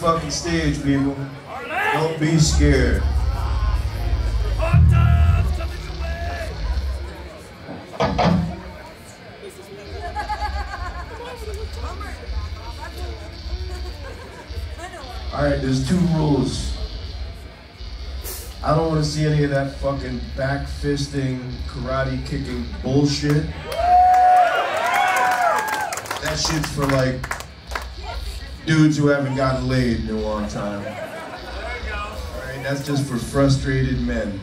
fucking stage, people. Don't be scared. Alright, there's 2 rules. I don't want to see any of that fucking back-fisting, karate-kicking bullshit. That shit's for, like, dudes who haven't gotten laid in a long time. Alright, that's just for frustrated men.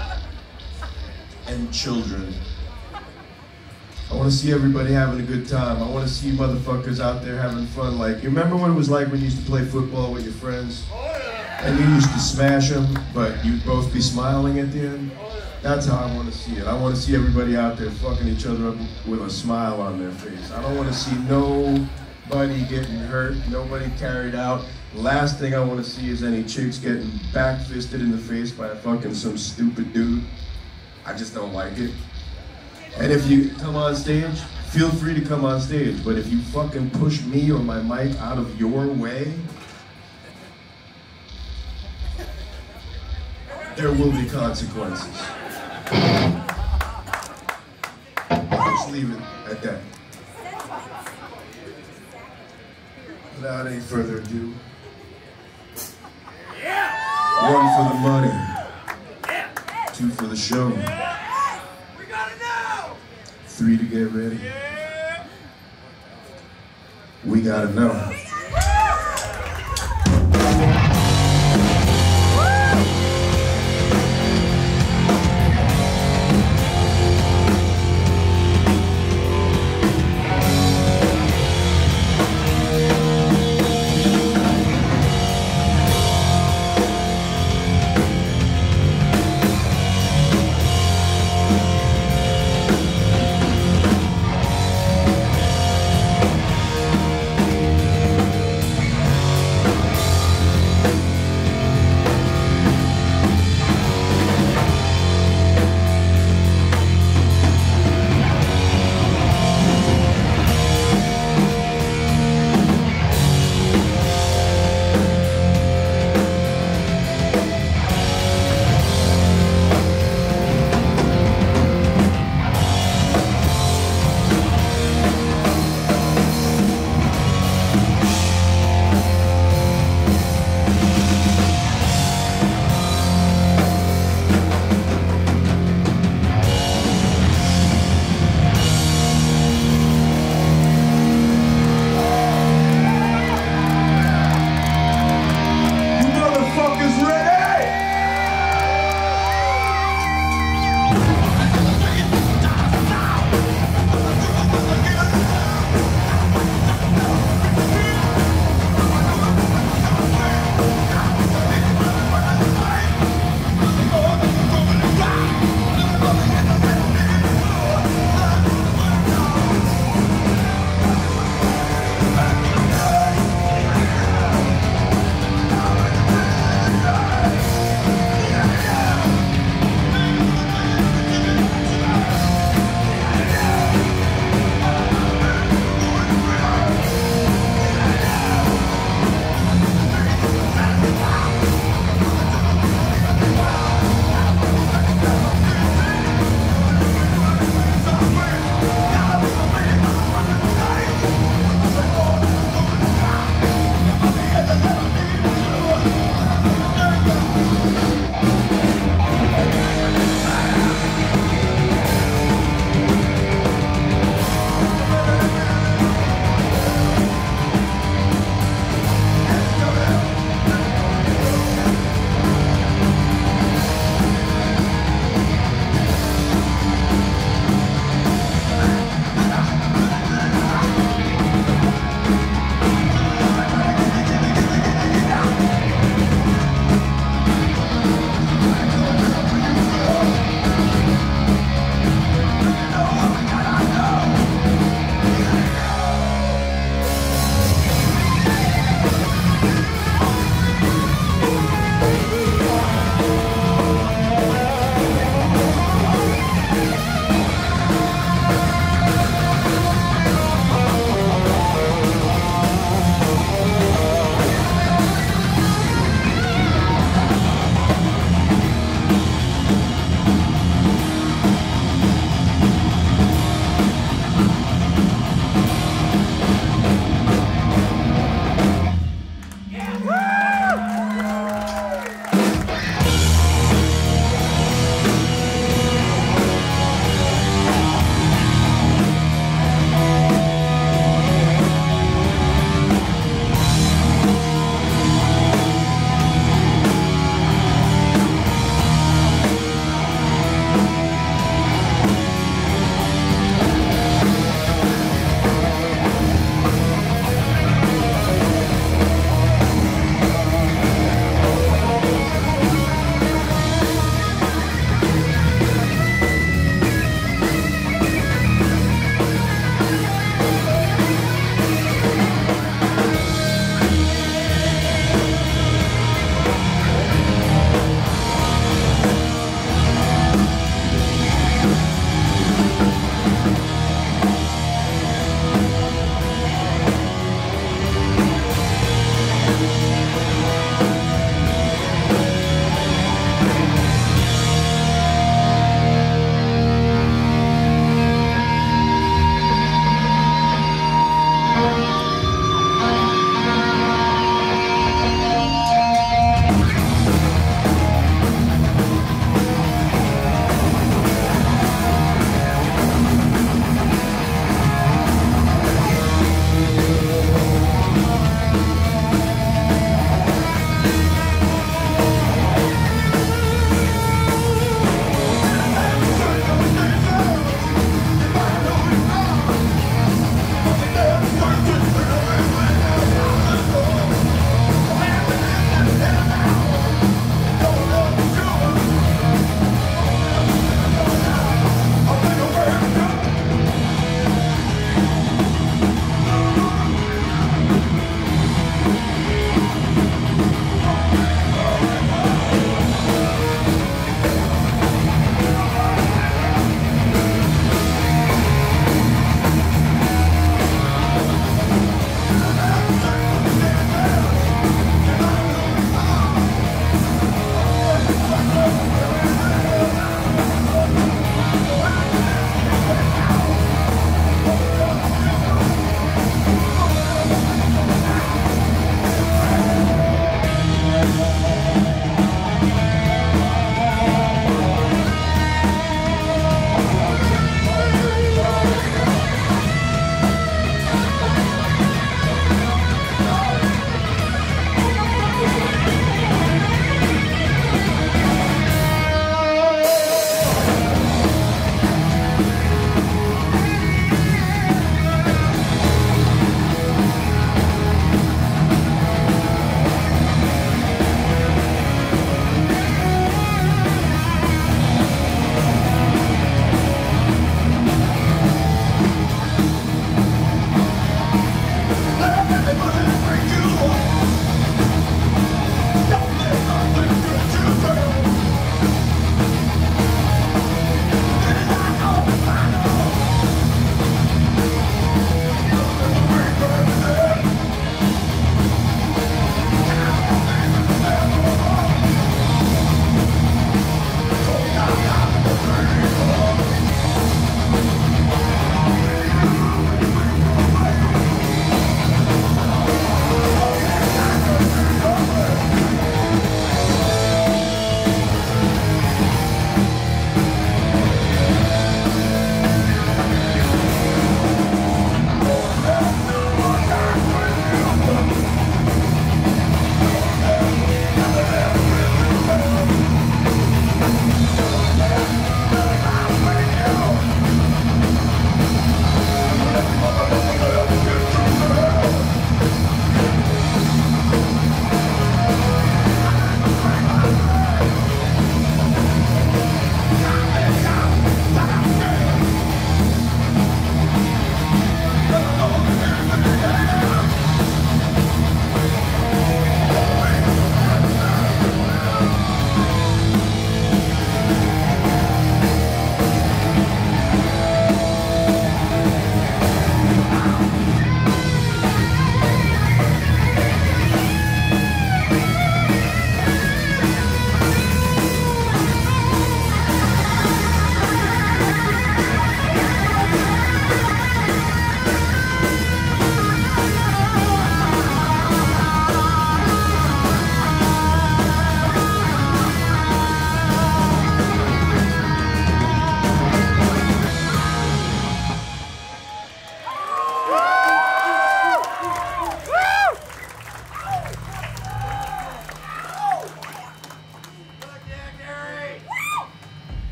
And children. I want to see everybody having a good time. I want to see motherfuckers out there having fun. Like, you remember what it was like when you used to play football with your friends? And you used to smash them, but you'd both be smiling at the end? That's how I want to see it. I want to see everybody out there fucking each other up with a smile on their face. I don't want to see nobody getting hurt, nobody carried out. Last thing I want to see is any chicks getting back-fisted in the face by fucking some stupid dude. I just don't like it. And if you come on stage, feel free to come on stage, but if you fucking push me or my mic out of your way, there will be consequences. Just leave it at that. Without any further ado, 1 for the money, 2 for the show. 3 to get ready. We gotta know.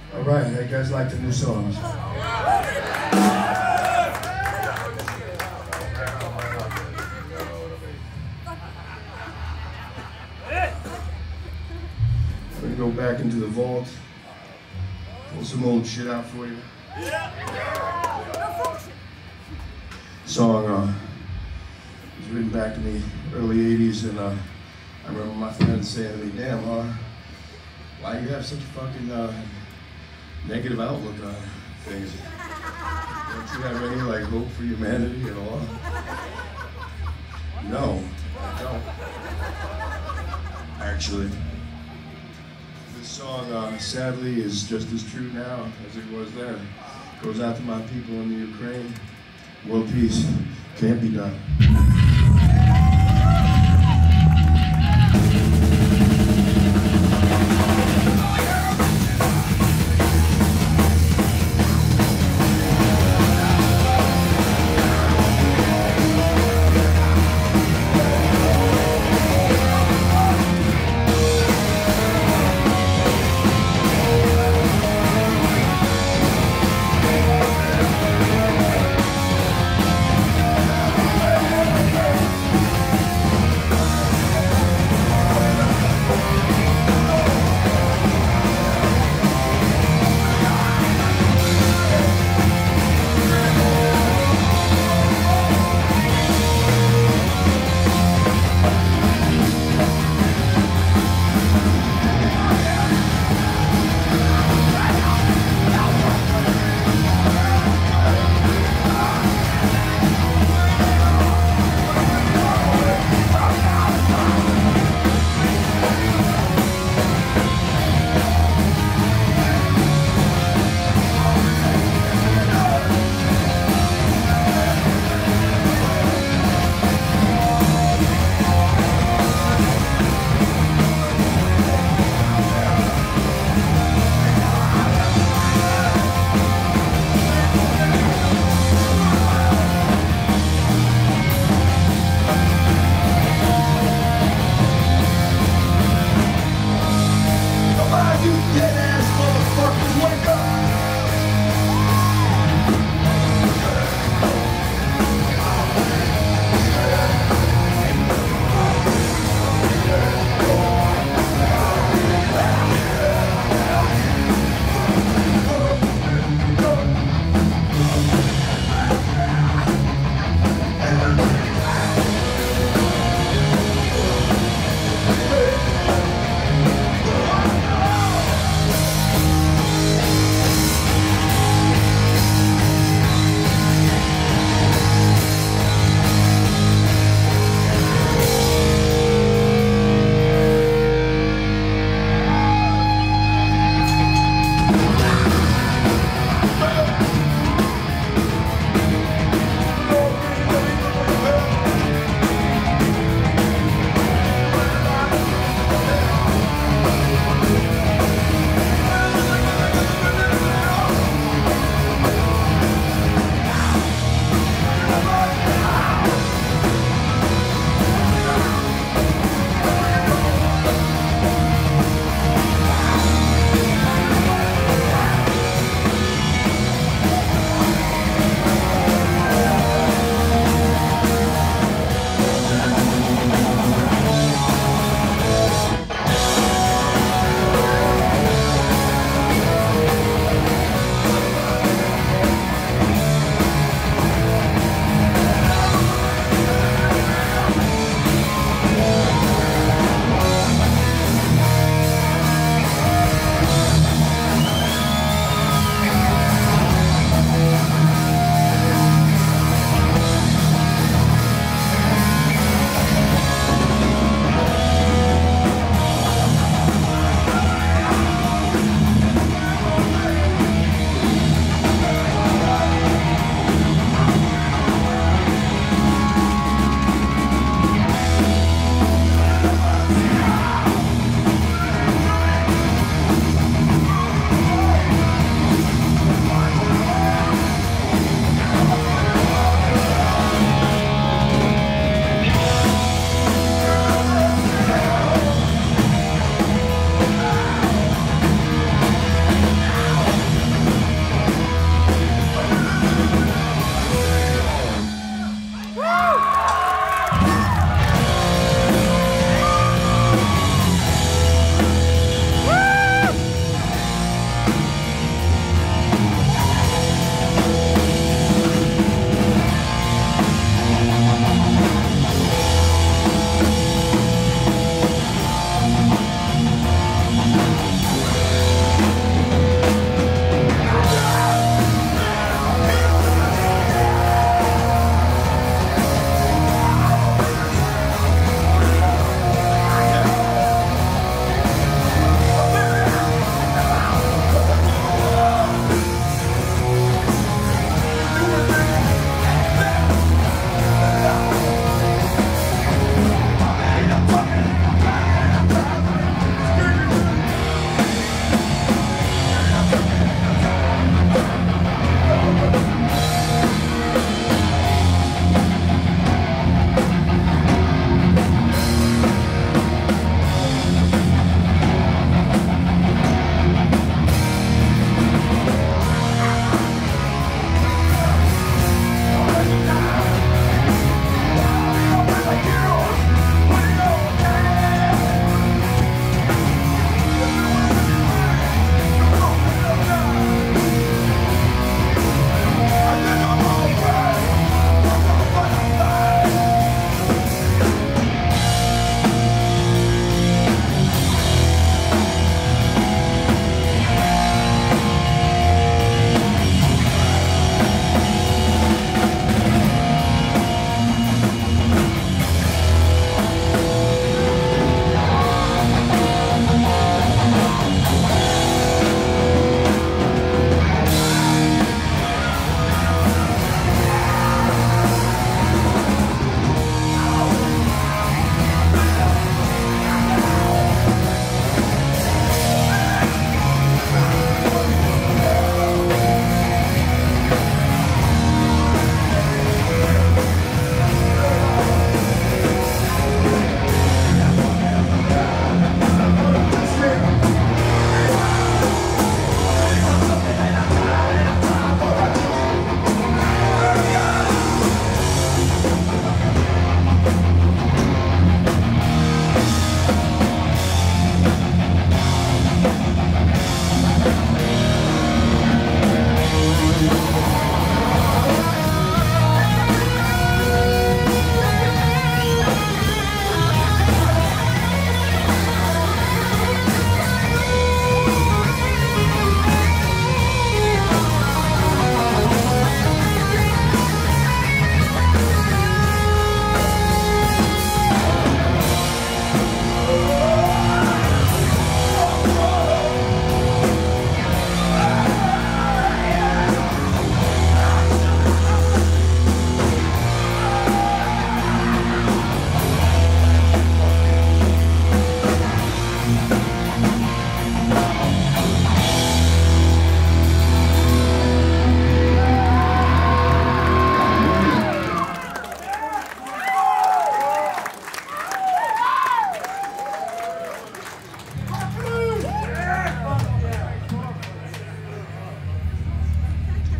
All right, how you guys like the new songs? I'm gonna go back into the vault, pull some old shit out for you. Song was written back in the early 80s, and I remember my friends saying to me, damn, why do you have such a fucking negative outlook on things? Don't you have any like hope for humanity at all? No, I don't. Actually, this song sadly is just as true now as it was then. Goes out to my people in the Ukraine. World peace can't be done.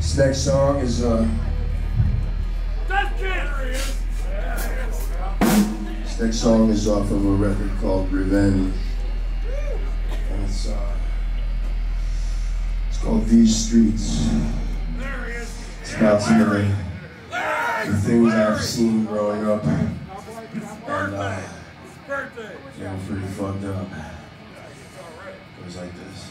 This next song is this next song is off of a record called Revenge, and it's called These Streets. It's about some of the things I've seen growing up, and yeah, I'm pretty fucked up. It goes like this.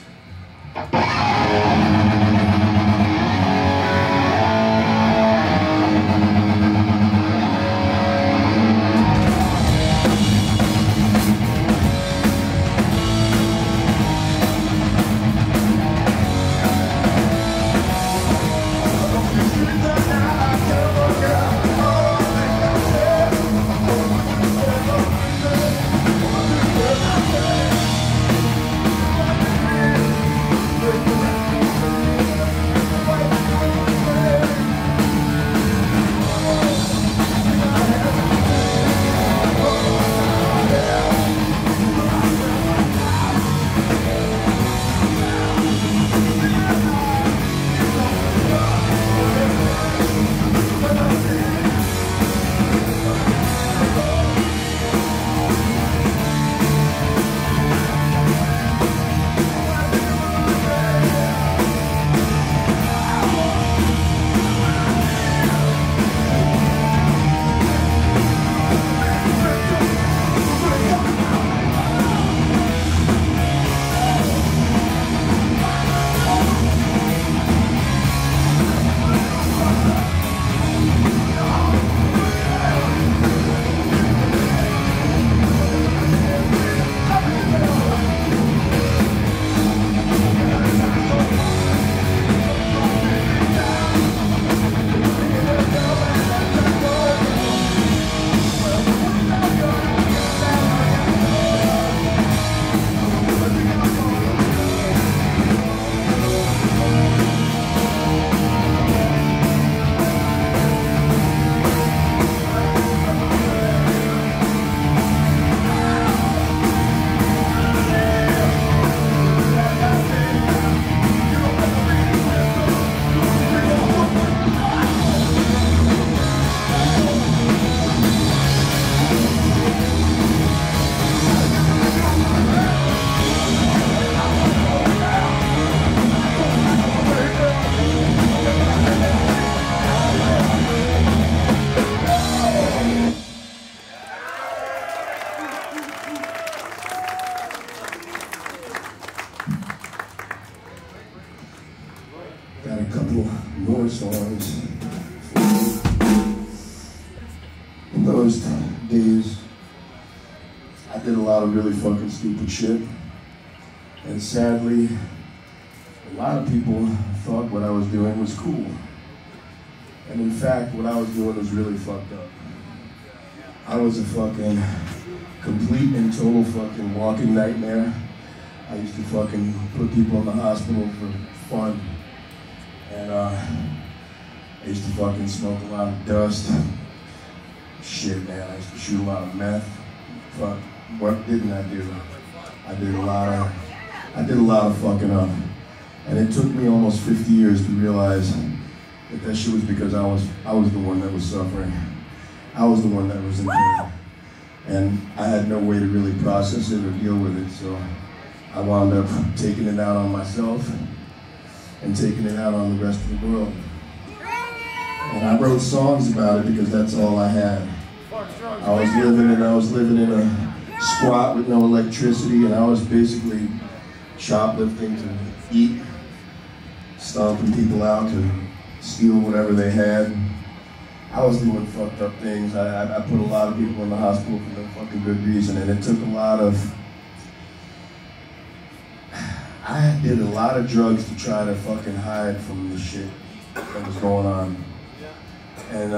Got a couple more songs. In those days, I did a lot of really fucking stupid shit. And sadly, a lot of people thought what I was doing was cool. And in fact, what I was doing was really fucked up. I was a fucking complete and total fucking walking nightmare. I used to fucking put people in the hospital for fun. And I used to fucking smoke a lot of dust. Shit, man, I used to shoot a lot of meth. Fuck, what didn't I do? I did a lot of fucking up. And it took me almost 50 years to realize that shit was because I was the one that was suffering. I was the one that was in pain. And I had no way to really process it or deal with it, so I wound up taking it out on myself and taking it out on the rest of the world. And I wrote songs about it because that's all I had. I was living in a squat with no electricity, and I was basically shoplifting to eat, stomping people out to steal whatever they had. I was doing fucked up things. I put a lot of people in the hospital for no fucking good reason, and it took a lot of... I did a lot of drugs to try to fucking hide from the shit that was going on. And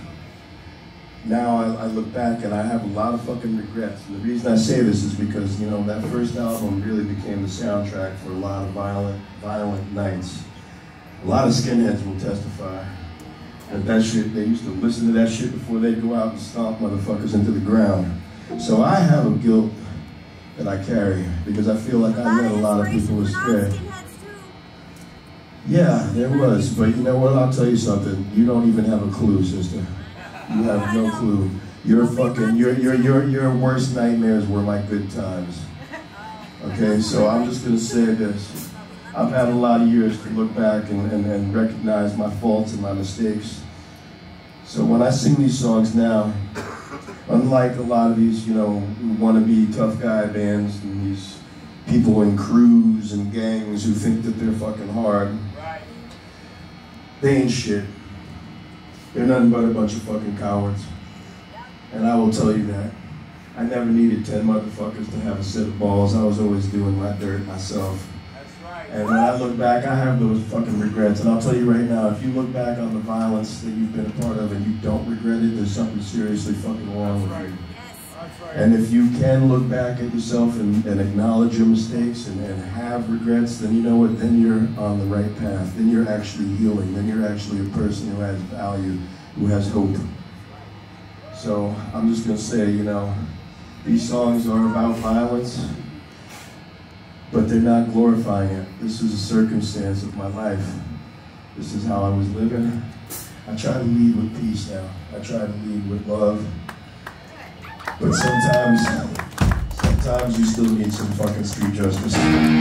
now I look back and I have a lot of fucking regrets. And the reason I say this is because, you know, that first album really became the soundtrack for a lot of violent nights. A lot of skinheads will testify that shit, they used to listen to that shit before they'd go out and stomp motherfuckers into the ground. So I have a guilt that I carry because I feel like I led a lot of people astray. Yeah, there was, but you know what, I'll tell you something. You don't even have a clue, sister. You have no clue. Your worst nightmares were my good times. Okay, so I'm just gonna say this. I've had a lot of years to look back and recognize my faults and my mistakes. So when I sing these songs now, unlike a lot of these, wannabe tough guy bands and these people in crews and gangs who think that they're fucking hard, they ain't shit. They're nothing but a bunch of fucking cowards. And I will tell you that. I never needed 10 motherfuckers to have a set of balls. I was always doing my dirt myself. And when I look back, I have those fucking regrets. And I'll tell you right now, if you look back on the violence that you've been a part of and you don't regret it, there's something seriously fucking wrong with you. And if you can look back at yourself and acknowledge your mistakes and have regrets, then you know what, then you're on the right path. Then you're actually healing. Then you're actually a person who has value, who has hope. So I'm just gonna say, these songs are about violence, but they're not glorifying it. This is a circumstance of my life. This is how I was living. I try to lead with peace now. I try to lead with love. But sometimes you still need some fucking street justice.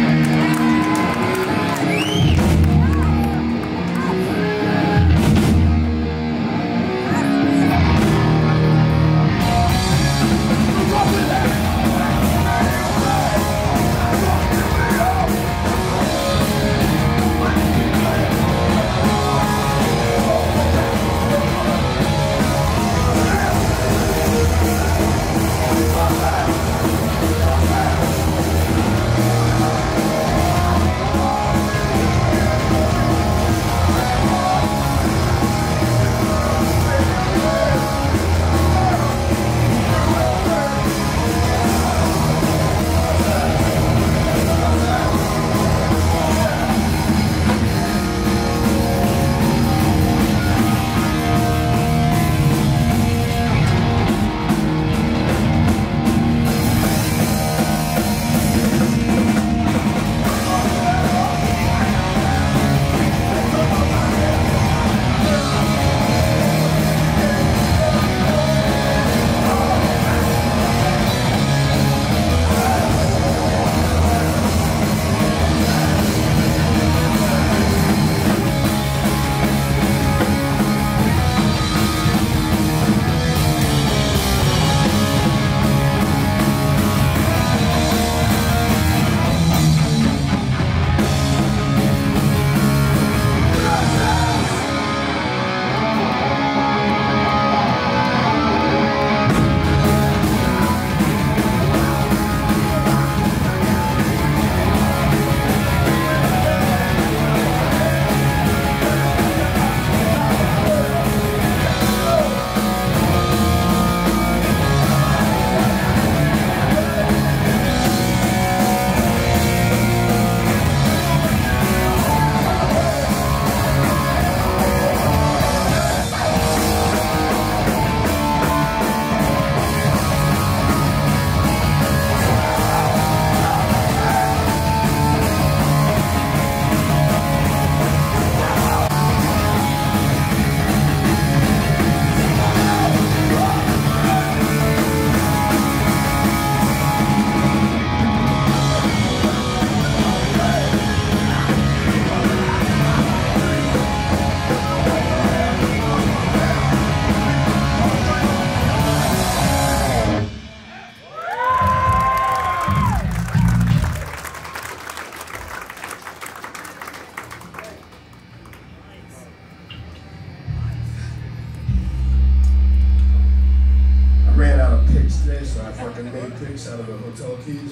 Today, so I fucking made picks out of the hotel keys.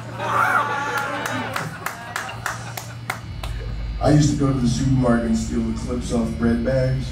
I used to go to the supermarket and steal the clips off bread bags.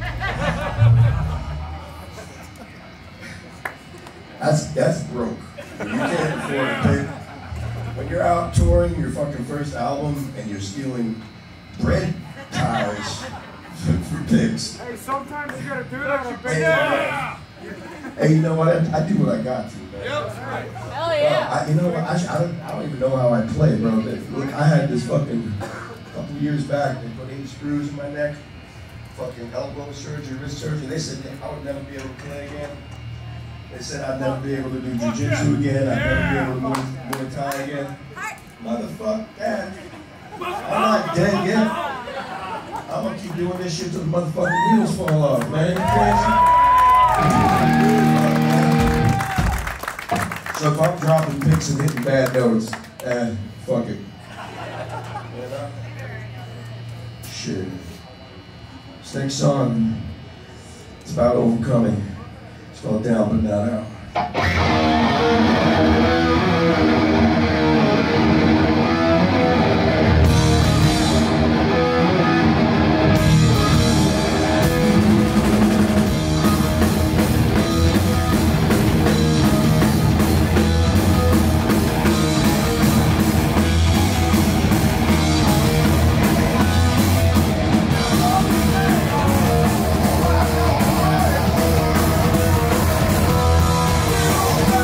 That's broke. You can't afford to pay. When you're out touring your fucking first album and you're stealing bread ties for picks. Hey, sometimes you gotta do that. Hey, you know what? I do what I got to, man. Yep, that's right. Hell yeah. You know what? I don't even know how I play, bro. Look, I had this fucking couple couple years back. They put 8 screws in my neck, fucking elbow surgery, wrist surgery. They said I would never be able to play again. They said I'd never be able to do jiu-jitsu again. I'd never be able to move Muay Thai again. Motherfucker, Dad. I'm not dead yet. I'm gonna keep doing this shit till the motherfucking wheels fall off, man. You crazy? So if I'm dropping picks and hitting bad notes, fuck it. You know? Shit. This next song, it's about overcoming. It's called Down But Not Out. Oh,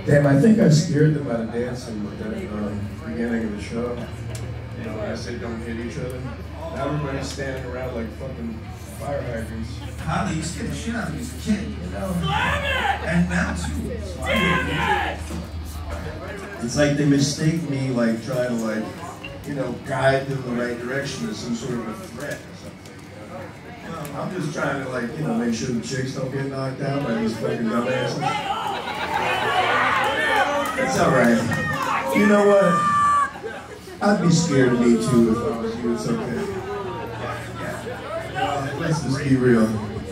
Damn, I think I scared them out of dancing at the beginning of the show. You know, I said don't hit each other. Now everybody's standing around like fucking fire hydrants. Holly, you scared the shit out of me as a kid, you know? And now too. So it's like they mistake me like trying to like, you know, guide them in the right direction as some sort of a threat or something. You know? I'm just trying to like, you know, make sure the chicks don't get knocked out by these fucking dumbasses. It's alright. You know what? I'd be scared of me too if I was you. It's okay. Let's just be real.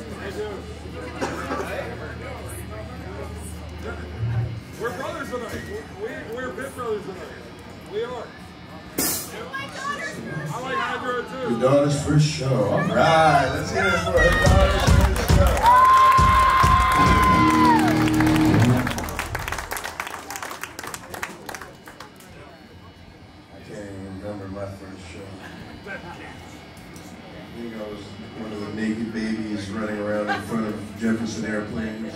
We're brothers tonight. We're big brothers tonight. We are. I like Hydro too. Your daughter's first show. All right, let's hear it for her daughter's first show. I can't even remember my first show. I think I was one of the naked babies running around in front of Jefferson Airplanes.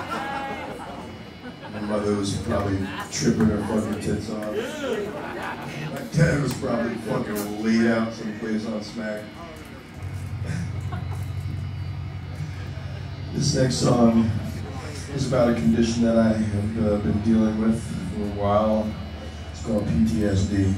My mother was probably tripping her fucking tits off. My dad was probably fucking laid out someplace on smack. This next song is about a condition that I have been dealing with for a while. It's called PTSD.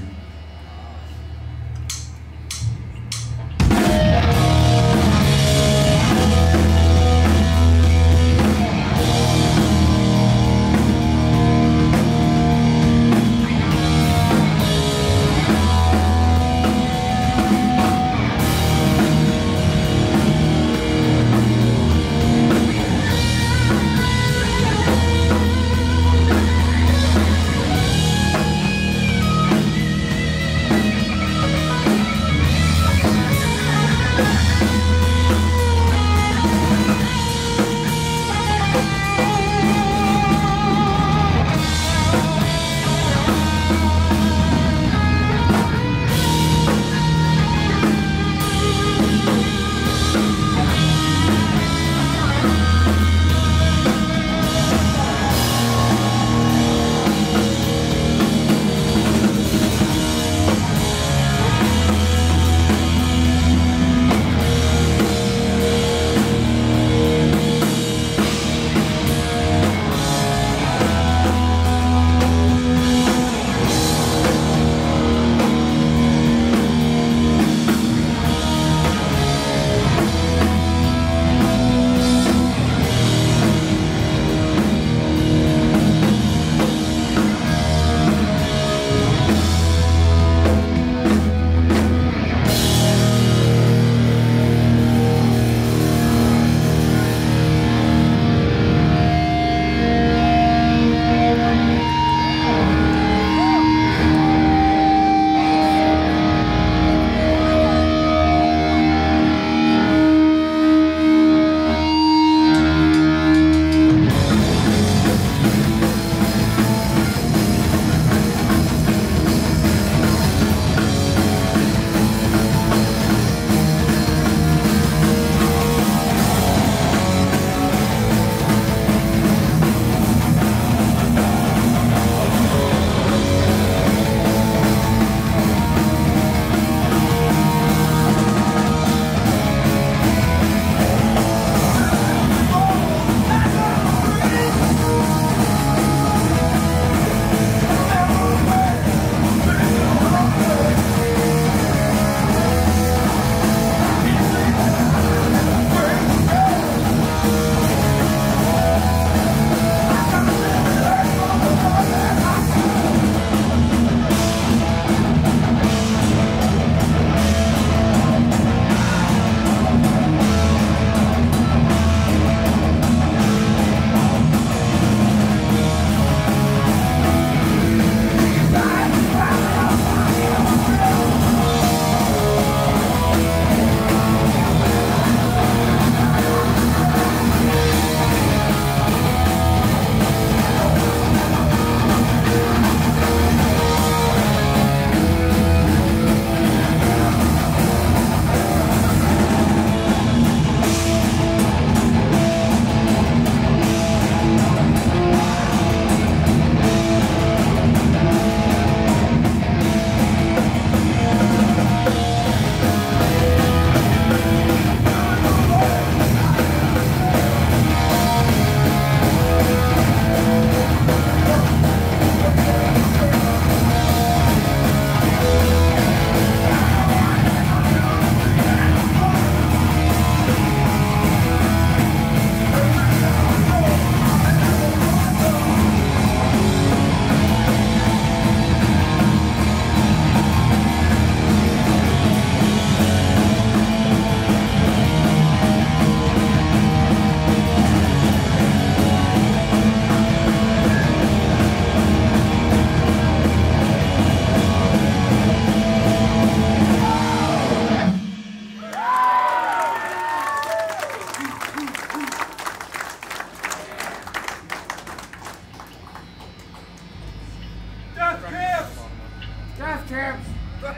Death camps.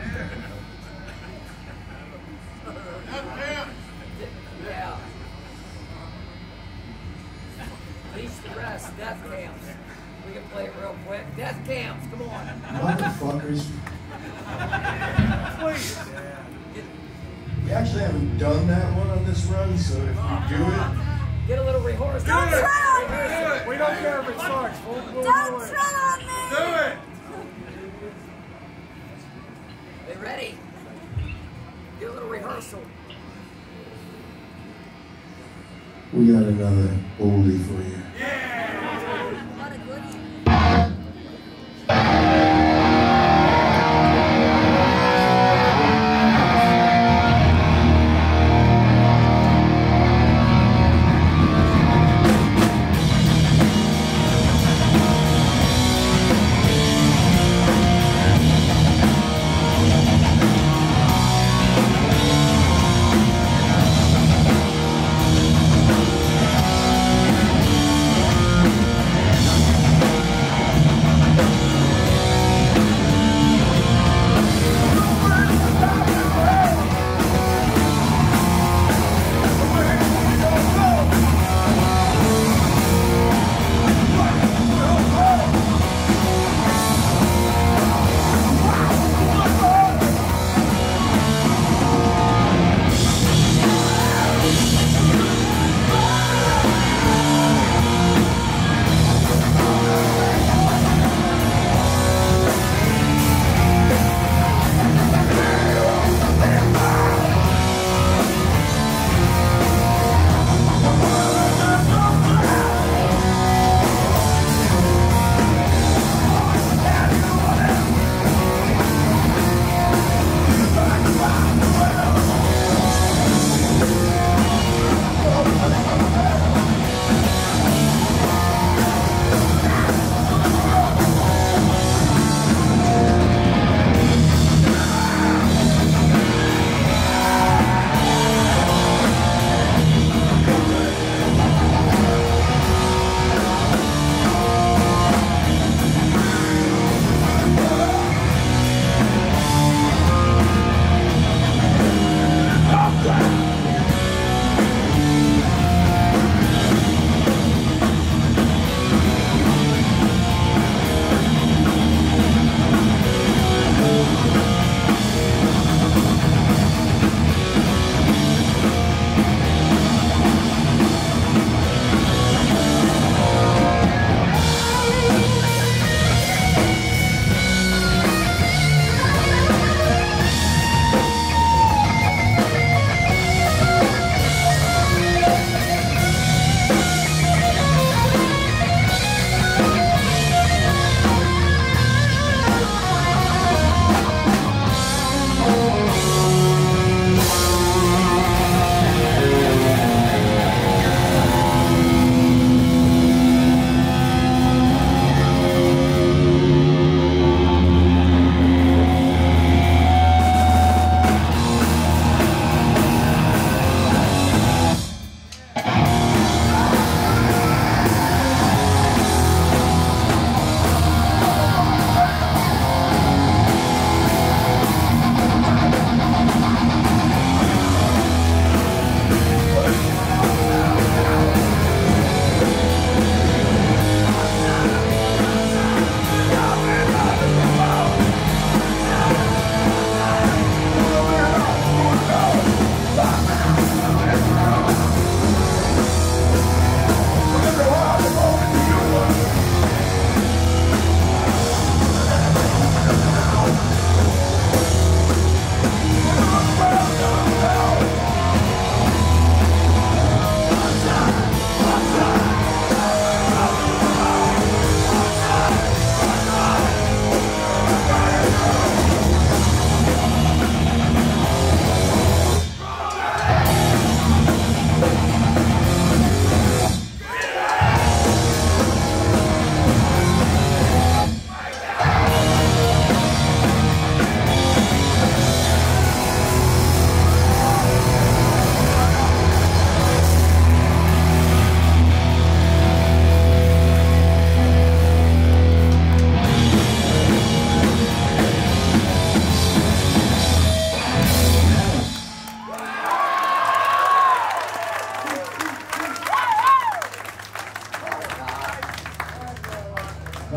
Yeah. Teach the rest. Death camps. We can play it real quick. Death camps. Come on. Motherfuckers. Please. We actually haven't done that one on this run, so if you do it, Get a little rehearsal. Don't tread on me! We don't care if it sucks. We'll do Don't it. tread on me! Do it. They ready? Get a little rehearsal. we got another oldie for you. What a goodie. Thank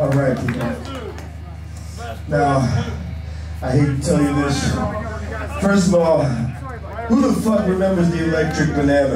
All right, people. Now, I hate to tell you this. First of all, who the fuck remembers the Electric Banana?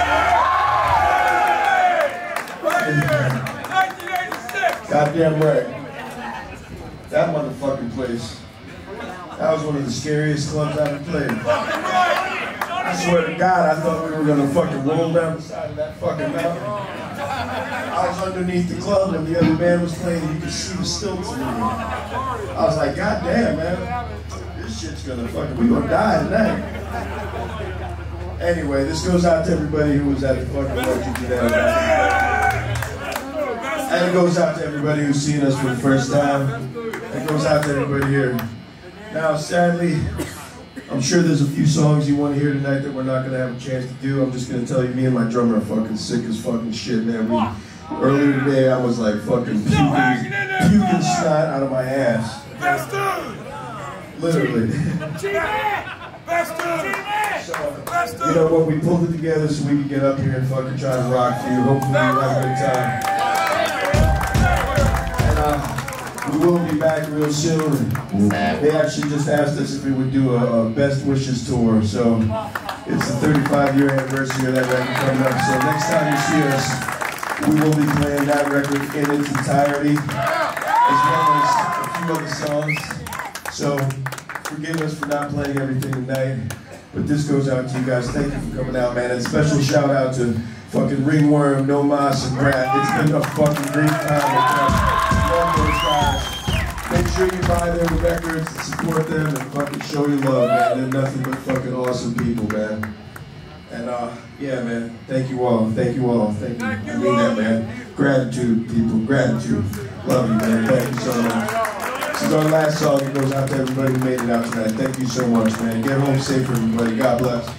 1986! Goddamn right. That motherfucking place. That was one of the scariest clubs I've ever played. I swear to God, I thought we were gonna fucking roll down the side of that fucking mountain. I was underneath the club when the other band was playing, and you could see the stilts moving. I was like, God damn, man, this shit's gonna we gonna die tonight. Anyway, this goes out to everybody who was at the fucking Electric Banana. And it goes out to everybody who's seen us for the first time. It goes out to everybody here. Now, sadly, I'm sure there's a few songs you want to hear tonight that we're not going to have a chance to do. I'm just going to tell you, me and my drummer are fucking sick as fucking shit, man. Earlier today, I was like fucking puking snot out of my ass. Best dude! Literally. Best dude! So, you know what, we pulled it together so we could get up here and fucking try to rock for you. Hopefully you'll have a good time. We will be back real soon. They actually just asked us if we would do a Best Wishes tour. So it's the 35-year anniversary of that record coming up. So next time you see us, we will be playing that record in its entirety, as well as a few other songs. So forgive us for not playing everything tonight. But this goes out to you guys. Thank you for coming out, man. And special shout out to fucking Ringworm, No Mas, and Brad. It's been a fucking great time with us. Love those guys. Make sure you buy their records and support them and fucking show your love, man. They're nothing but fucking awesome people, man. And yeah, man. Thank you all. Thank you all. Thank you. I mean that, man. Gratitude, people. Gratitude. Love you, man. Thank you so much. This is our last song. It goes out to everybody who made it out tonight. Thank you so much, man. Get home safe, everybody. God bless.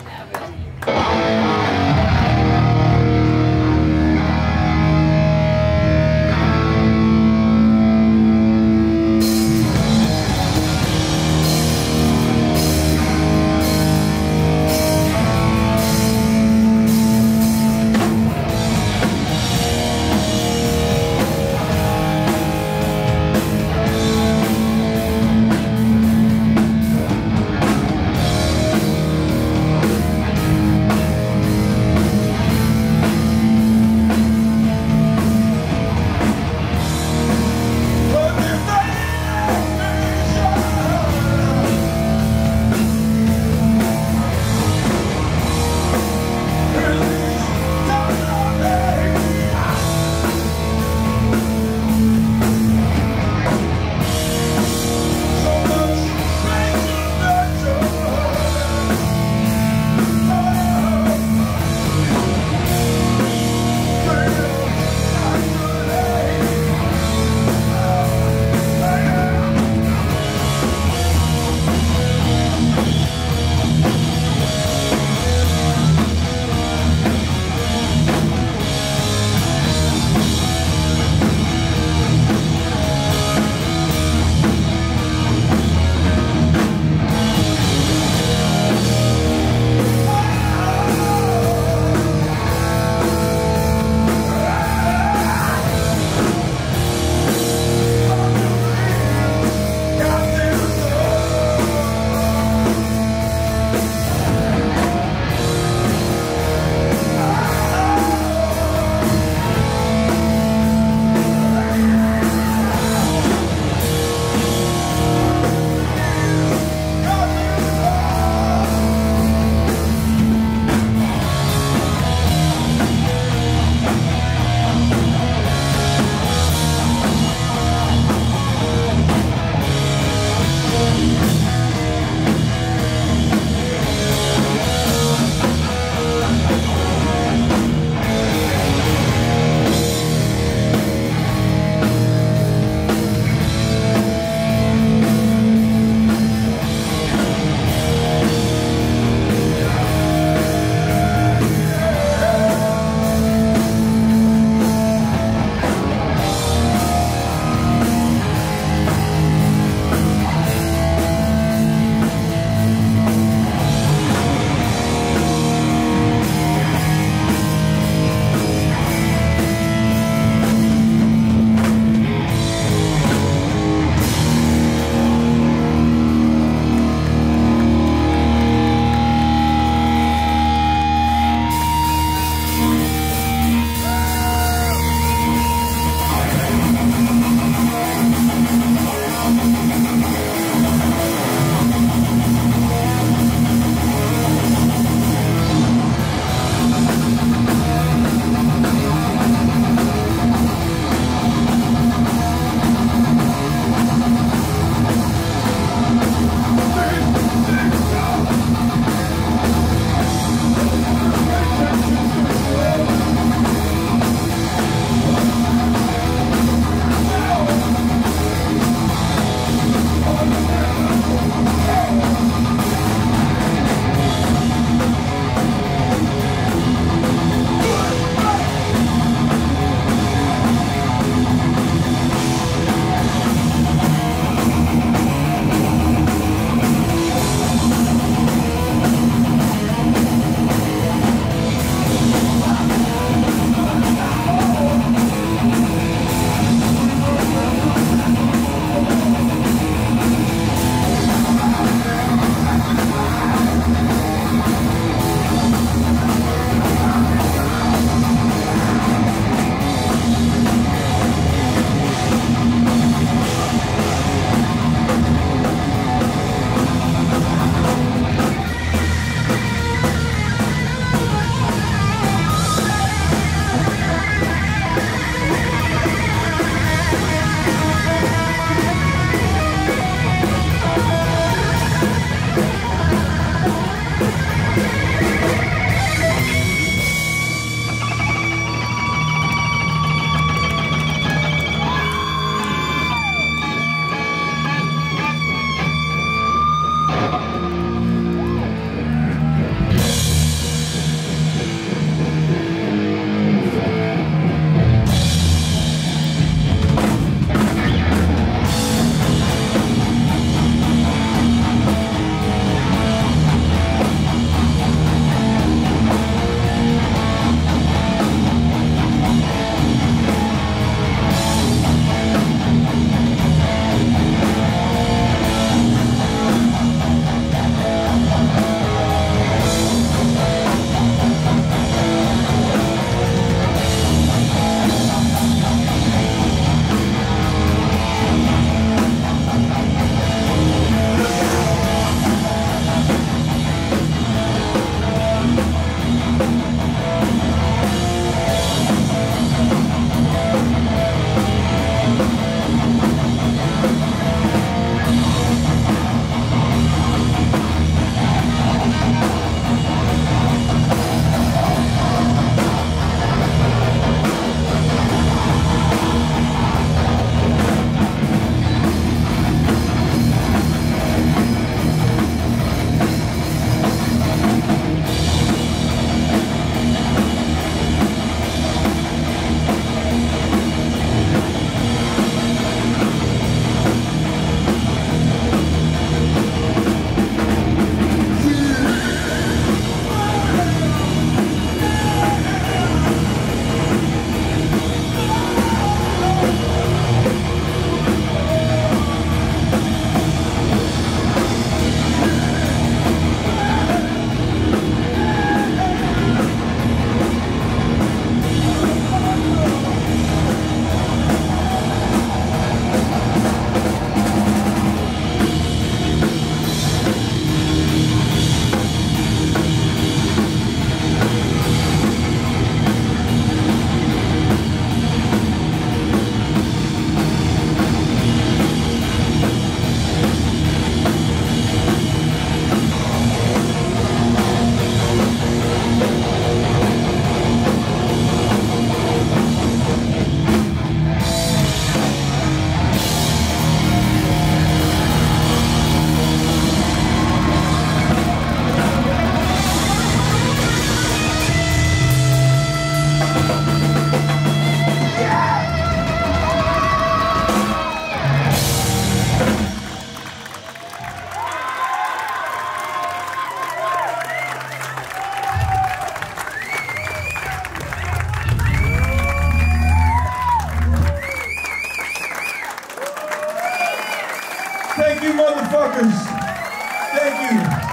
Thank you, motherfuckers. Thank you.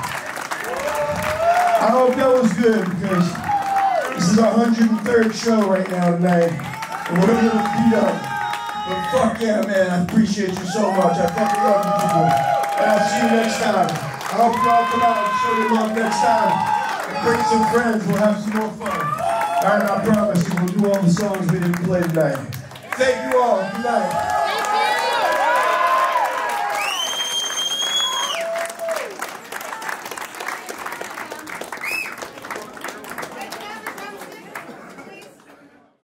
I hope that was good because this is our 103rd show right now tonight. And we're a little beat up. But fuck yeah, man. I appreciate you so much. I fucking love you people. And I'll see you next time. I hope you all come out and show your love next time. And bring some friends. We'll have some more fun. All right, I promise you we'll do all the songs we didn't play tonight. Thank you all. Good night.